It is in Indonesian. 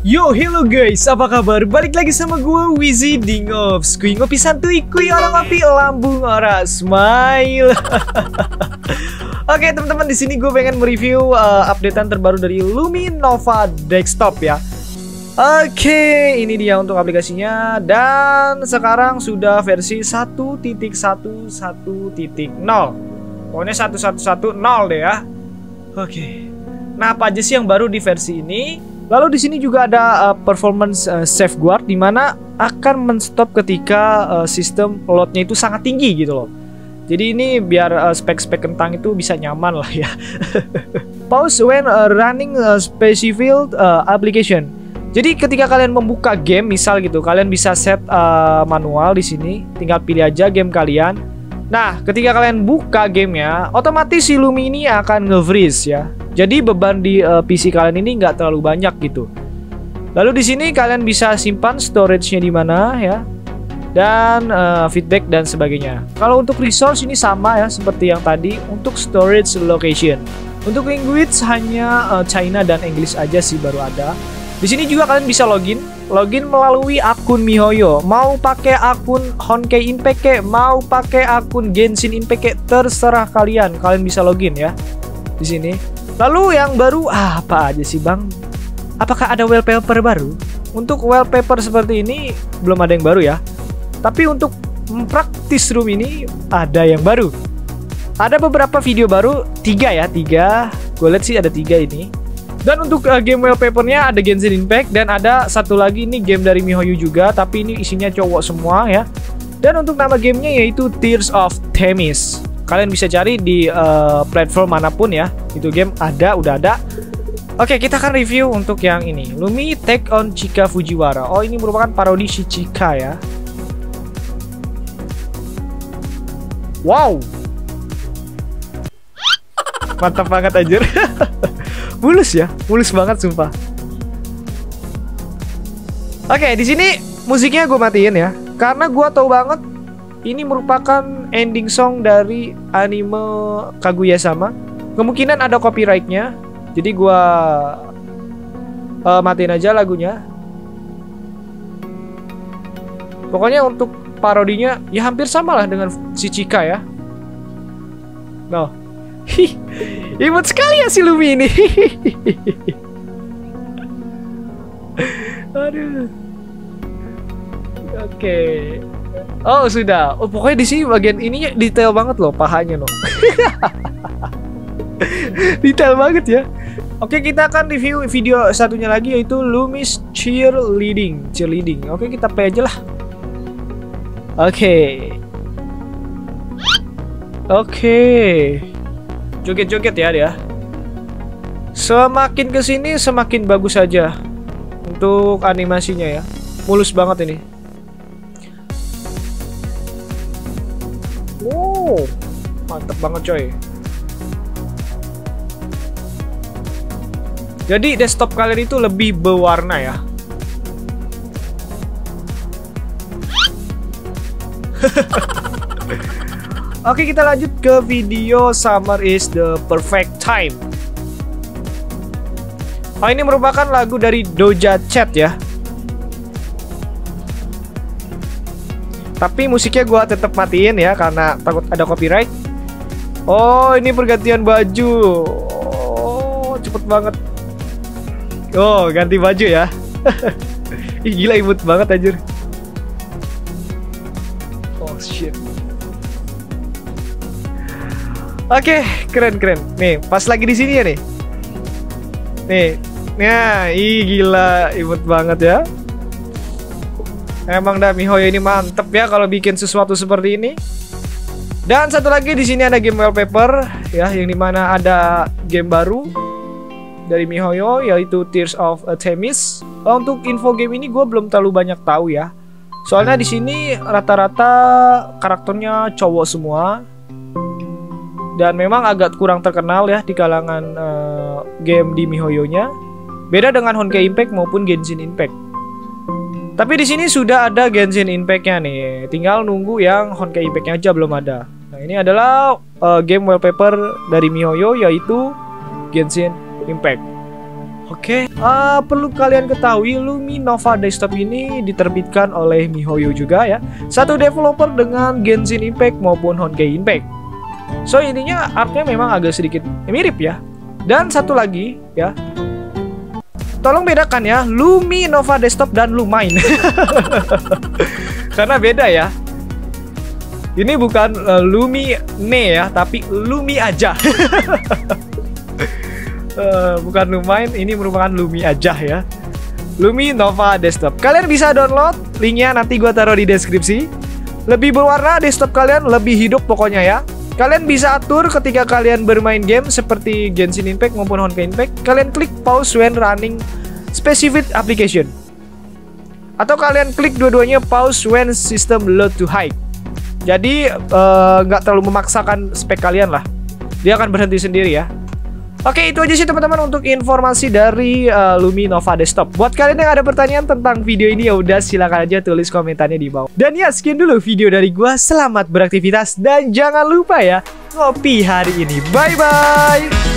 Yo, hello guys, apa kabar? Balik lagi sama gue, Wizzy di Ngops. Kui ngopi santuy, kui orang ngopi, lambung ora smile. Oke teman-teman, di sini gue pengen mereview updatean terbaru dari Luminova Desktop ya. Oke, ini dia untuk aplikasinya. Dan sekarang sudah versi 1.1.1.0. Pokoknya 1.1.1.0 deh ya. Oke. Nah, apa aja sih yang baru di versi ini? Lalu di sini juga ada performance safeguard, di mana akan menstop ketika sistem loadnya itu sangat tinggi gitu loh. Jadi ini biar spek-spek kentang itu bisa nyaman lah ya. Pause when running specific application. Jadi ketika kalian membuka game, misal gitu, kalian bisa set manual di sini, tinggal pilih aja game kalian. Nah, ketika kalian buka gamenya, otomatis si Lumi ini akan nge-freeze ya. Jadi beban di PC kalian ini nggak terlalu banyak gitu. Lalu di sini kalian bisa simpan storage-nya di mana ya, dan feedback dan sebagainya. Kalau untuk resource ini sama ya seperti yang tadi. Untuk storage location, untuk language hanya China dan English aja sih baru ada. Di sini juga kalian bisa login melalui akun MiHoYo. Mau pakai akun Honkai Impact kek, mau pakai akun Genshin Impact kek, terserah kalian. Kalian bisa login ya di sini. Lalu yang baru apa aja sih bang? Apakah ada wallpaper baru? Untuk wallpaper seperti ini belum ada yang baru ya. Tapi untuk practice room ini ada yang baru. Ada beberapa video baru, 3 ya, 3. Gue lihat sih ada 3 ini. Dan untuk game wallpapernya ada Genshin Impact, dan ada satu lagi ini game dari MiHoYo juga, tapi ini isinya cowok semua ya. Dan untuk nama gamenya yaitu Tears of Themis. Kalian bisa cari di platform manapun ya. Itu game udah ada. Oke, kita akan review untuk yang ini. Lumi Take on Chika Fujiwara. Oh, ini merupakan parodi si Chika ya. Wow. Mantap banget anjir. Mulus ya, mulus banget sumpah. Oke, di sini musiknya gue matiin ya, karena gue tahu banget ini merupakan ending song dari anime Kaguya-sama. Kemungkinan ada copyright-nya, jadi gue matiin aja lagunya. Pokoknya untuk parodinya ya hampir sama lah dengan si Chika ya. No. Imut sekali ya si Lumi ini. Aduh. Oke. Oh sudah. Oh pokoknya di sini bagian ininya detail banget loh, pahanya loh. Detail banget ya. Oke, kita akan review video satunya lagi yaitu Lumi's Cheerleading. Oke, kita play aja lah. Oke. Joget-joget ya dia. Semakin kesini semakin bagus saja untuk animasinya ya. Mulus banget ini. Wow, mantep banget coy. Jadi desktop kalian itu lebih berwarna ya. Oke, kita lanjut ke video Summer is the Perfect Time. Oh, ini merupakan lagu dari Doja Cat ya. Tapi musiknya gua tetap matiin ya karena takut ada copyright. Oh, ini pergantian baju. Oh, cepet banget. Oh, ganti baju ya. Ih, gila imut banget anjir. Oh shit. Oke, keren. Nih, pas lagi di sini ya nih. Nih, gila, imut banget ya. Emang dah MiHoYo ini mantep ya kalau bikin sesuatu seperti ini. Dan satu lagi di sini ada game wallpaper ya, yang dimana ada game baru dari MiHoYo yaitu Tears of Themis. Untuk info game ini gue belum terlalu banyak tahu ya. Soalnya di sini rata-rata karakternya cowok semua. Dan memang agak kurang terkenal ya di kalangan game di MiHoYo-nya. Beda dengan Honkai Impact maupun Genshin Impact. Tapi di sini sudah ada Genshin Impact-nya nih. Tinggal nunggu yang Honkai Impact-nya aja belum ada. Nah, ini adalah game wallpaper dari MiHoYo yaitu Genshin Impact. Oke, perlu kalian ketahui Lumi Nova Desktop ini diterbitkan oleh MiHoYo juga ya. Satu developer dengan Genshin Impact maupun Honkai Impact. So intinya artnya memang agak sedikit mirip ya. Dan satu lagi ya, tolong bedakan ya Lumi Nova Desktop dan Lumine. Karena beda ya. Ini bukan Lumi Ne ya, tapi Lumi aja. Bukan Lumine, ini merupakan Lumi aja ya. Lumi Nova Desktop. Kalian bisa download, linknya nanti gua taruh di deskripsi. Lebih berwarna desktop kalian, lebih hidup pokoknya ya. Kalian bisa atur ketika kalian bermain game seperti Genshin Impact maupun Honkai Impact. Kalian klik pause when running specific application. Atau kalian klik dua-duanya pause when system load to high. Jadi nggak terlalu memaksakan spek kalian lah. Dia akan berhenti sendiri ya. Oke, itu aja sih teman-teman untuk informasi dari Lumi Nova Desktop. Buat kalian yang ada pertanyaan tentang video ini, ya udah silakan aja tulis komentarnya di bawah. Dan ya, sekian dulu video dari gua. Selamat beraktivitas dan jangan lupa ya ngopi hari ini. Bye bye.